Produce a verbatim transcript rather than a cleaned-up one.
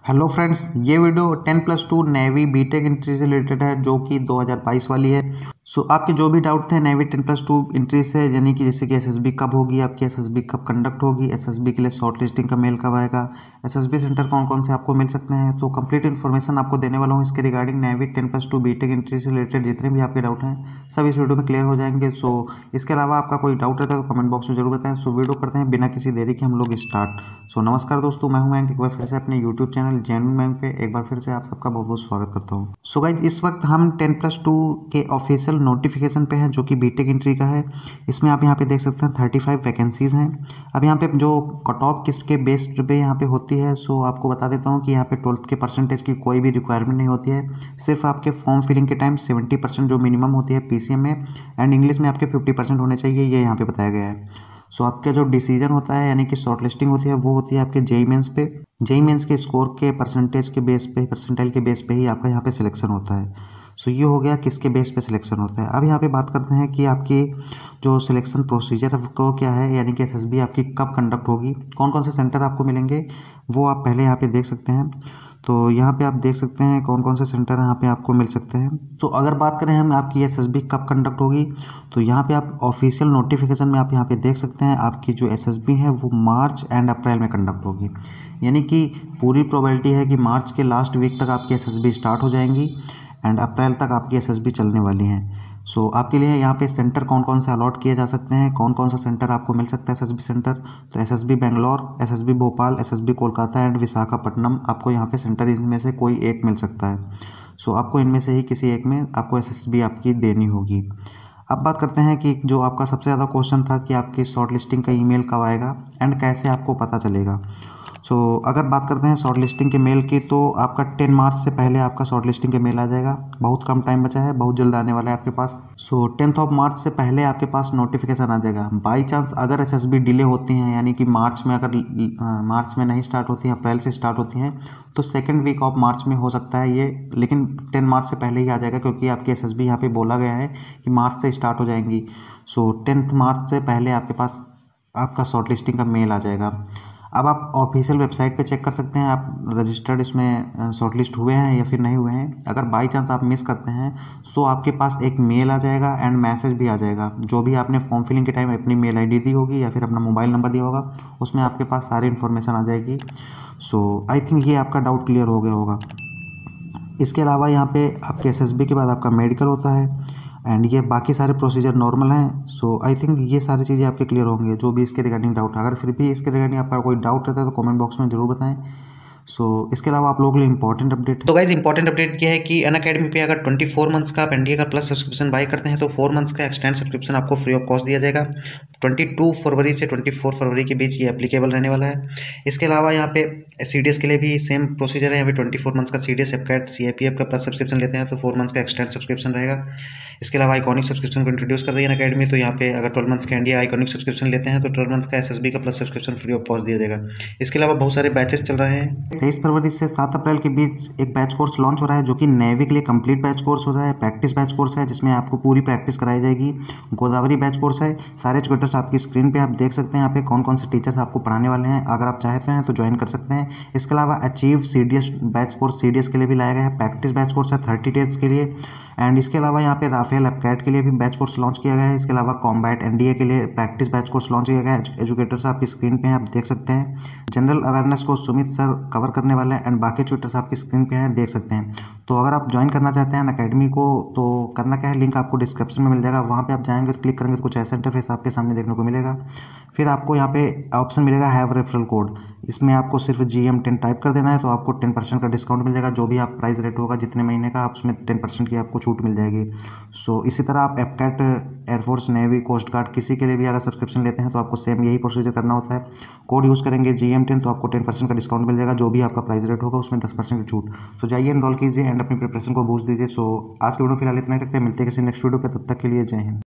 Hello friends, ये video ten plus two navy BTech entry से related है जो कि दो हज़ार बाईस वाली है। सो आपके जो भी डाउट थे navy ten plus two entry से, यानी कि जैसे कि एसएसबी कब होगी, आपकी एसएसबी कब कंडक्ट होगी, एसएसबी के लिए शॉर्ट लिस्टिंग का मेल कब आएगा, एसएसबी सेंटर कौन कौन से आपको मिल सकते हैं, तो कंप्लीट इन्फॉर्मेशन आपको देने वाला हूँ इसके regarding navy ten plus two BTech entry से रिलेटेड जितने भी आपके डाउट हैं सब इस वीडियो में क्लियर हो जाएंगे। सो इसके अलावा आपका कोई डाउट रहता है तो कमेंट बॉक्स में जरूर बताएं। सो वीडियो करते हैं बिना किसी देरी के हम लोग स्टार्ट। सो नमस्कार दोस्तों, मैं हूं मयंक, एक बार फिर से अपने यूट्यूब चैनल जेन्युइन मयंक पे एक बार फिर से आप सबका बहुत बहुत स्वागत करता हूं। सो गाइज, इस वक्त हम टेन प्लस टू के ऑफिशियल नोटिफिकेशन पे हैं जो कि बीटेक एंट्री का है। इसमें आप यहाँ पे देख सकते हैं थर्टी फाइव वैकेंसीज हैं। अब यहाँ पे जो कट ऑफ किसके बेस पे यहाँ पे होती है, सो आपको बता देता हूँ कि यहाँ पे ट्वेल्थ के परसेंटेज की कोई भी रिक्वायरमेंट नहीं होती है। सिर्फ आपके फॉर्म फिलिंग के टाइम सेवेंटी परसेंट जो मिनिमम होती है पीसीएम में एंड इंग्लिश में आपके फिफ्टी परसेंट होने चाहिए, ये यहाँ पे बताया गया है। सो so, आपका जो डिसीजन होता है यानी कि शॉर्ट लिस्टिंग होती है वो होती है आपके जेई मेंस पे। जेई मेंस के स्कोर के परसेंटेज के बेस पे, परसेंटाइल के बेस पे ही आपका यहाँ पे सिलेक्शन होता है। सो so, ये हो गया किसके बेस पे सिलेक्शन होता है। अब यहाँ पे बात करते हैं कि आपकी जो सिलेक्शन प्रोसीजर को क्या है, यानी कि एसएसबी आपकी कब कंडक्ट होगी, कौन कौन से सेंटर आपको मिलेंगे वो आप पहले यहाँ पे देख सकते हैं। तो यहाँ पे आप देख सकते हैं कौन कौन से सेंटर यहाँ पे आपको मिल सकते हैं। तो अगर बात करें हम आपकी एसएसबी कब कंडक्ट होगी, तो यहाँ पे आप ऑफिशियल नोटिफिकेशन में आप यहाँ पे देख सकते हैं आपकी जो एसएसबी है वो मार्च एंड अप्रैल में कंडक्ट होगी। यानी कि पूरी प्रोबेबिलिटी है कि मार्च के लास्ट वीक तक आपकी एसएसबी स्टार्ट हो जाएंगी एंड अप्रैल तक आपकी एसएसबी चलने वाली हैं। सो so, आपके लिए यहाँ पे सेंटर कौन कौन से अलॉट किए जा सकते हैं, कौन कौन सा सेंटर आपको मिल सकता है एसएसबी सेंटर, तो SSB Bangalore, SSB Bhopal, SSB Kolkata and Visakhapatnam आपको यहाँ पे सेंटर इनमें से कोई एक मिल सकता है। सो so, आपको इनमें से ही किसी एक में आपको एसएसबी आपकी देनी होगी। अब बात करते हैं कि जो आपका सबसे ज़्यादा क्वेश्चन था कि आपकी शॉर्ट लिस्टिंग का ईमेल कब आएगा एंड कैसे आपको पता चलेगा। सो so, अगर बात करते हैं शॉर्ट लिस्टिंग के मेल की, तो आपका टेन मार्च से पहले आपका शॉर्ट लिस्टिंग के मेल आ जाएगा। बहुत कम टाइम बचा है, बहुत जल्द आने वाला है आपके पास। सो टेंथ ऑफ मार्च से पहले आपके पास नोटिफिकेशन आ जाएगा। बाई चांस अगर एसएसबी डिले होती हैं, यानी कि मार्च में अगर आ, मार्च में नहीं स्टार्ट होती हैं, अप्रैल से स्टार्ट होती हैं, तो सेकेंड वीक ऑफ मार्च में हो सकता है ये, लेकिन टेन मार्च से पहले ही आ जाएगा क्योंकि आपकी एसएसबी यहाँ पे बोला गया है कि मार्च से स्टार्ट हो जाएंगी। सो टेंथ मार्च से पहले आपके पास आपका शॉर्ट लिस्टिंग का मेल आ जाएगा। अब आप ऑफिशियल वेबसाइट पे चेक कर सकते हैं आप रजिस्टर्ड इसमें शॉर्टलिस्ट हुए हैं या फिर नहीं हुए हैं। अगर बाई चांस आप मिस करते हैं तो आपके पास एक मेल आ जाएगा एंड मैसेज भी आ जाएगा। जो भी आपने फॉर्म फिलिंग के टाइम अपनी मेल आईडी दी होगी या फिर अपना मोबाइल नंबर दिया होगा, उसमें आपके पास सारी इन्फॉर्मेशन आ जाएगी। सो आई थिंक ये आपका डाउट क्लियर हो गया होगा। इसके अलावा यहाँ पे आपके एसएसबी के बाद आपका मेडिकल होता है एंड ये बाकी सारे प्रोसीजर नॉर्मल हैं। सो आई थिंक ये सारी चीज़ें आपके क्लियर होंगे जो भी इसके रिगार्डिंग डाउट है। अगर फिर भी इसके रिगार्डिंग आपका कोई डाउट रहता है तो कमेंट बॉक्स में जरूर बताएं। सो so, इसके अलावा आप लोगों के लिए इंपॉर्टेंट अपडेट है। तो गाइज इंपॉर्टेंट अपडेट क्या है कि अनअकैडमी पे अगर ट्वेंटी फोर मंथ्स का आप एनडीए का प्लस सब्सक्रिप्शन बाय करते हैं तो फोर मंथ्स का एक्सटेंड सब्सक्रिप्शन आपको फ्री ऑफ कॉस्ट दिया जाएगा। बाईस फरवरी से चौबीस फरवरी के बीच ये एप्लीकेबल रहने वाला है। इसके अलावा यहाँ पे सीडीएस के लिए भी सेम प्रोसीजर है। यहाँ पे ट्वेंटी फोर मंथ्स का सीडीएस, एफकैट, सीआईपीएफ का प्लस सब्सक्रिप्शन लेते हैं तो फोर मंथ्स का एक्सटेंड सब्सक्रिप्शन रहेगा। इसके अलावा आइकॉनिक सब्सक्रिप्शन को इंट्रोड्यूस कर रही है अनअकैडमी, तो यहाँ पे अगर ट्वेल्व मंथ्स का इंडिया आइकॉनिक सब्सक्रिप्शन लेते हैं तो ट्वेल्व मंथ का एसएसबी का plus subscription free of cost दिया जाएगा। इसके अलावा बहुत सारे बैचेस चल रहे हैं। तेईस फरवरी से सात अप्रैल के बीच एक बैच कोर्स लॉन्च हो रहा है जो कि नेवी के लिए कंप्लीट बैच कोर्स हो रहा है। प्रैक्टिस बैच कोर्स है जिसमें आपको पूरी प्रैक्टिस कराई जाएगी। गोदावरी बैच कोर्स है। सारे एजुकेटर्स आपकी स्क्रीन पे आप देख सकते हैं यहाँ पे कौन कौन से टीचर्स आपको पढ़ाने वाले हैं। अगर आप चाहते हैं तो ज्वाइन कर सकते हैं। इसके अलावा achieve CDS batch course CDS के लिए भी लाया गया है। प्रैक्टिस बैच कोर्स है थर्टी डेज के लिए एंड इसके अलावा यहाँ पे राफेल एफकैट के लिए भी बैच कोर्स लॉन्च किया गया है। इसके अलावा कॉम्बैट एनडीए के लिए प्रैक्टिस बैच कोर्स लॉन्च किया गया है। एजुकेटर्स आपकी स्क्रीन पे हैं, आप देख सकते हैं। जनरल अवेयरनेस को सुमित सर कवर करने वाले हैं एंड बाकी ट्यूटर्स आपकी स्क्रीन पे हैं, देख सकते हैं। तो अगर आप ज्वाइन करना चाहते हैं अनअकैडमी को तो करना क्या है, लिंक आपको डिस्क्रिप्शन में मिल जाएगा। वहाँ पे आप जाएंगे तो क्लिक करेंगे तो कुछ ऐसा इंटरफेस आपके सामने देखने को मिलेगा। फिर आपको यहाँ पे ऑप्शन मिलेगा हैव रेफरल कोड। इसमें आपको सिर्फ जी एम टेन टाइप कर देना है तो आपको टेन परसेंट का डिस्काउंट मिल जाएगा। जो भी आप प्राइस रेट होगा जितने महीने का, आप उसमें टेन परसेंट की आपको छूट मिल जाएगी। सो इसी तरह आप AFCAT, air force, navy, coast guard किसी के लिए भी अगर सब्सक्रिप्शन लेते हैं तो आपको सेम यही प्रोसीजर करना होता है। कोड यूज़ करेंगे जी एम टेन तो आपको टेन परसेंट का डिस्काउंट मिल जाएगा। जो भी आपका प्राइस रेट होगा उसमें दस परसेंट की छूट। सो जाइए एनरोल कीजिए एंड अपनी प्रिपरेशन को बूस्ट दीजिए। सो आज की वीडियो फिलहाल इतना ही रखते हैं, मिलते हैं किसी नेक्स्ट वीडियो पे, तब तक के लिए जय हिंद।